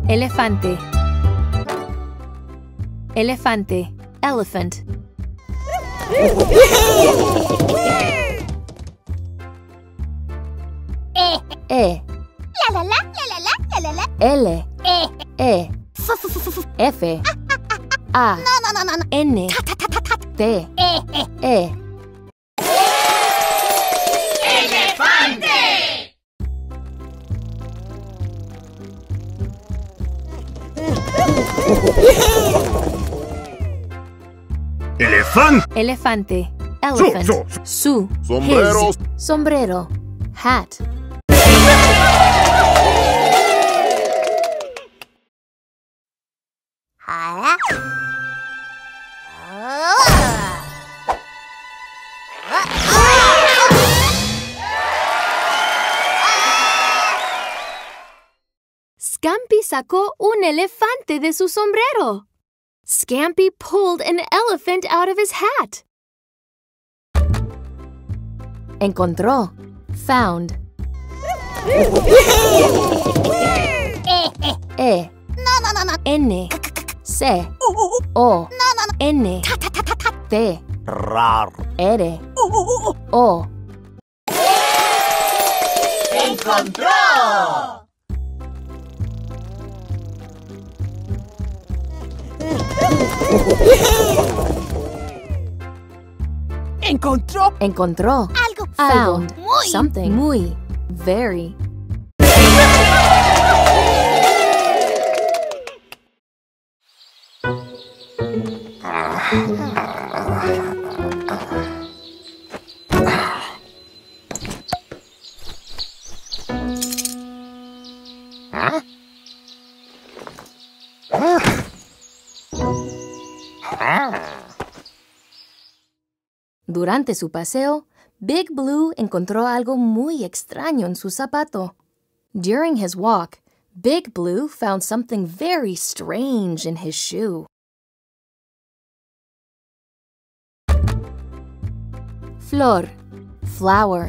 Elefante. Elefante. Elephant. E. La la la la la la la la. L. E. F. A. No. N. T. E. ¡Elefante! Elefante. Elefante. Elephant. Su. Sombrero. His. Sombrero. Hat. Scampy sacó un elefante de su sombrero. Scampy pulled an elephant out of his hat. Encontró. Found. E. No. N. C. O. N. T. Rar. R. O. ¡Encontró! Encontró. Algo. Found. Muy. Something. Muy. Very. Durante su paseo, Big Blue encontró algo muy extraño en su zapato. During his walk, Big Blue found something very strange in his shoe. Flor. Flower.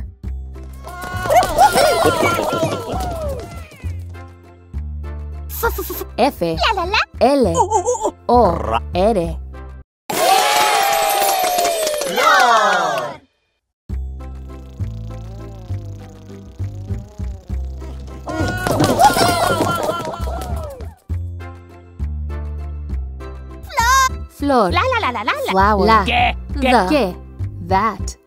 F. La la. L. O. R. ¡Flor! Flor. La. Flower. La. The. ¿Qué? That.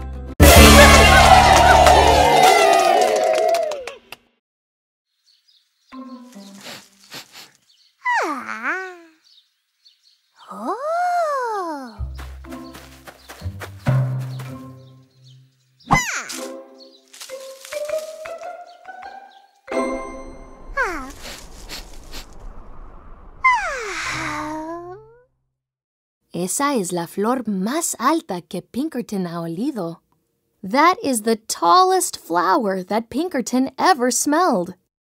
Esa es la flor más alta que Pinkerton ha olido. That is the tallest flower that Pinkerton ever smelled.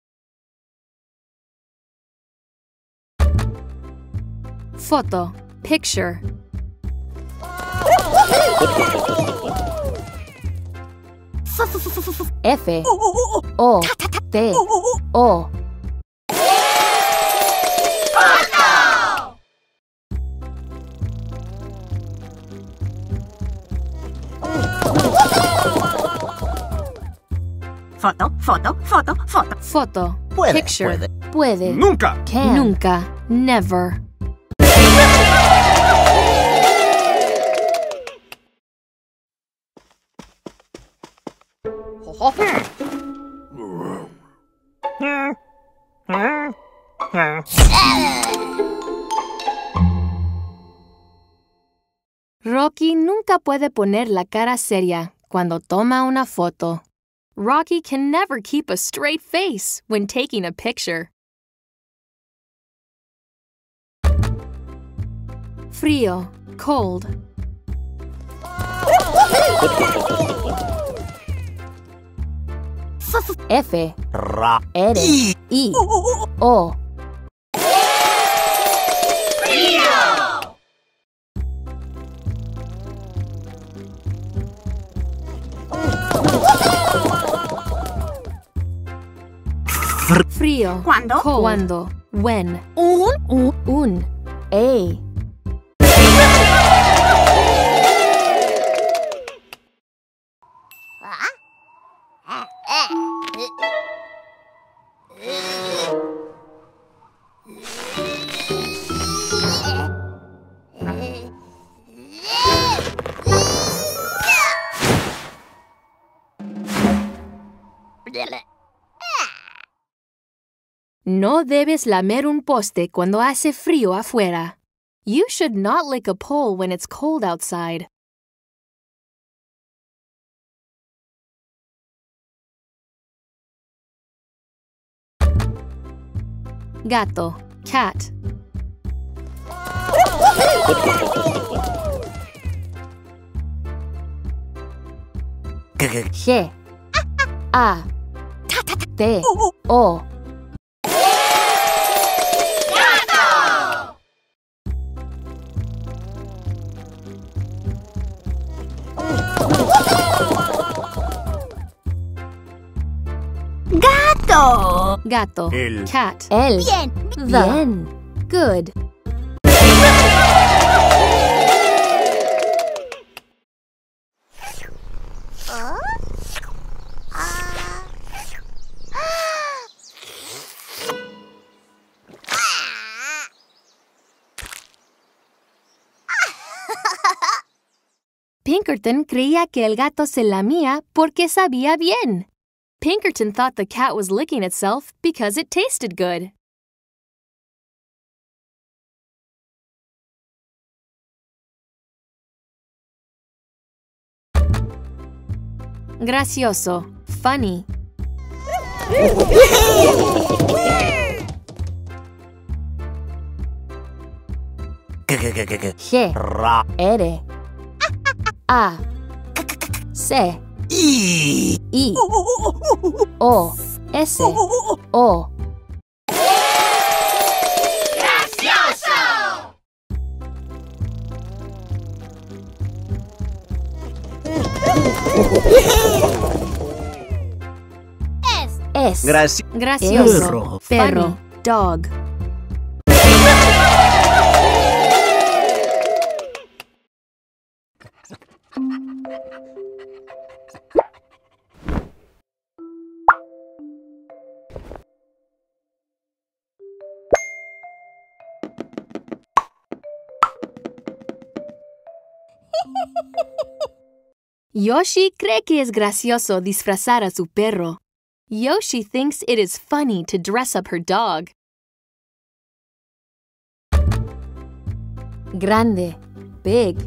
Foto. Picture. F. O. T. O. Foto. Puede, Picture. Puede. Nunca. Can. Nunca. Never. Rocky nunca puede poner la cara seria cuando toma una foto. Rocky can never keep a straight face when taking a picture. Frío. Cold. F. Ra. R. I. O. Frío. ¿Cuándo? Cold. Cuando. When. Un. A. No debes lamer un poste cuando hace frío afuera. You should not lick a pole when it's cold outside. Gato. Cat. G. A. T. O. ¡Gato! Gato. El. Cat. Bien. Bien. Good. Pinkerton creía que el gato se lamía porque sabía bien. Pinkerton thought the cat was licking itself because it tasted good. Gracioso. Funny. G. Ra. R. A. C. I. O. S. O. S. Gracioso. Perro. Dog. Yoshi cree que es gracioso disfrazar a su perro. Yoshi thinks it is funny to dress up her dog. Grande. Big.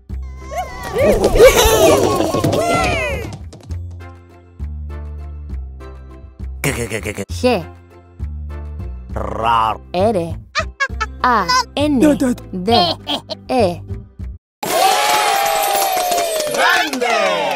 G. Ra. R. A. N. D. E. Grande.